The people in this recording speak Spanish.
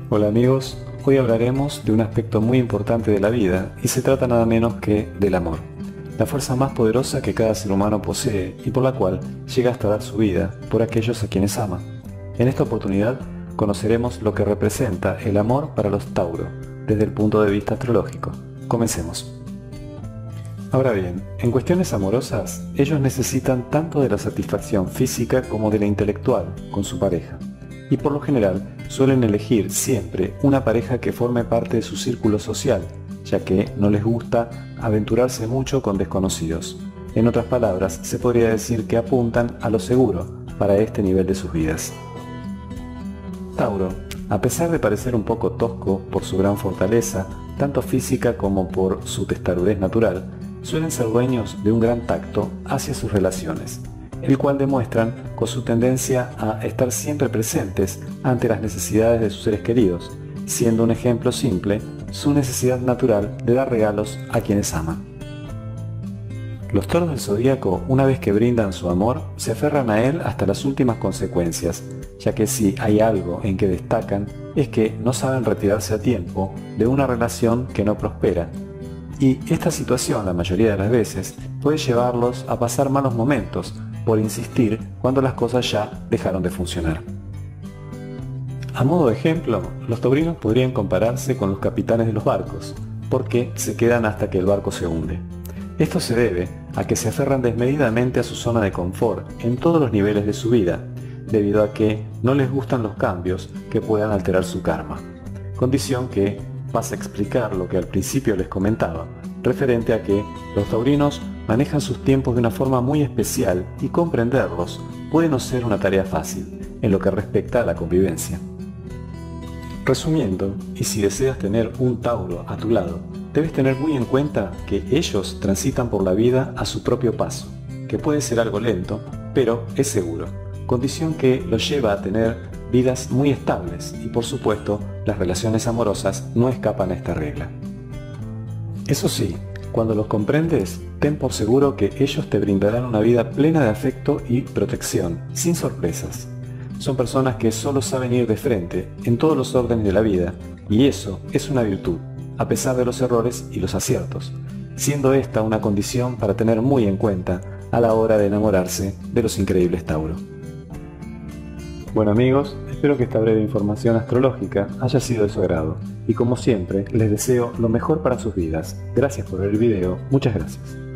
Hola amigos, hoy hablaremos de un aspecto muy importante de la vida y se trata nada menos que del amor, la fuerza más poderosa que cada ser humano posee y por la cual llega hasta dar su vida por aquellos a quienes ama. En esta oportunidad conoceremos lo que representa el amor para los Tauro desde el punto de vista astrológico. Comencemos. Ahora bien, en cuestiones amorosas, ellos necesitan tanto de la satisfacción física como de la intelectual con su pareja. Y por lo general suelen elegir siempre una pareja que forme parte de su círculo social, ya que no les gusta aventurarse mucho con desconocidos. En otras palabras, se podría decir que apuntan a lo seguro para este nivel de sus vidas. Tauro, a pesar de parecer un poco tosco por su gran fortaleza, tanto física como por su testarudez natural, suelen ser dueños de un gran tacto hacia sus relaciones, el cual demuestran con su tendencia a estar siempre presentes ante las necesidades de sus seres queridos, siendo un ejemplo simple su necesidad natural de dar regalos a quienes aman. Los toros del zodíaco, una vez que brindan su amor, se aferran a él hasta las últimas consecuencias, ya que si hay algo en que destacan es que no saben retirarse a tiempo de una relación que no prospera. Y esta situación, la mayoría de las veces, puede llevarlos a pasar malos momentos por insistir cuando las cosas ya dejaron de funcionar. A modo de ejemplo, los taurinos podrían compararse con los capitanes de los barcos, porque se quedan hasta que el barco se hunde. Esto se debe a que se aferran desmedidamente a su zona de confort en todos los niveles de su vida, debido a que no les gustan los cambios que puedan alterar su karma, condición que pasa a explicar lo que al principio les comentaba, referente a que los taurinos manejan sus tiempos de una forma muy especial y comprenderlos puede no ser una tarea fácil en lo que respecta a la convivencia. Resumiendo, y si deseas tener un Tauro a tu lado, debes tener muy en cuenta que ellos transitan por la vida a su propio paso, que puede ser algo lento, pero es seguro, condición que los lleva a tener vidas muy estables y por supuesto las relaciones amorosas no escapan a esta regla. Eso sí, cuando los comprendes, ten por seguro que ellos te brindarán una vida plena de afecto y protección, sin sorpresas. Son personas que solo saben ir de frente en todos los órdenes de la vida, y eso es una virtud, a pesar de los errores y los aciertos, siendo esta una condición para tener muy en cuenta a la hora de enamorarse de los increíbles Tauro. Bueno amigos, espero que esta breve información astrológica haya sido de su agrado, y como siempre, les deseo lo mejor para sus vidas. Gracias por ver el video, muchas gracias.